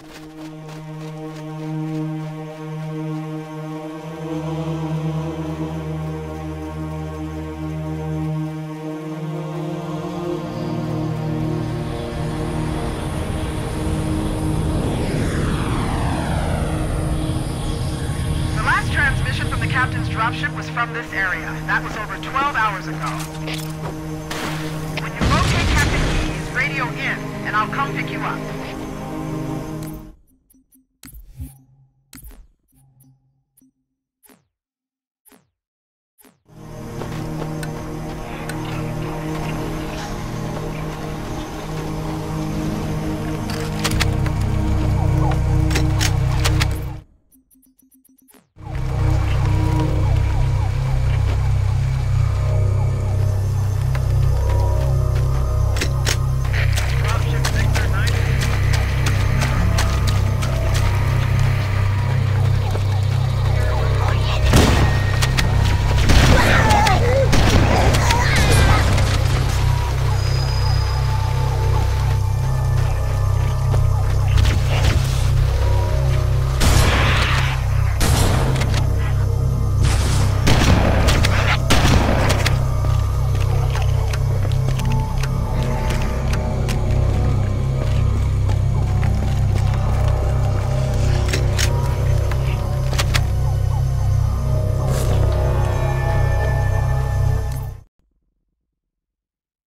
Captain's dropship was from this area. That was over 12 hours ago. When you locate Captain Keyes, radio in, and I'll come pick you up.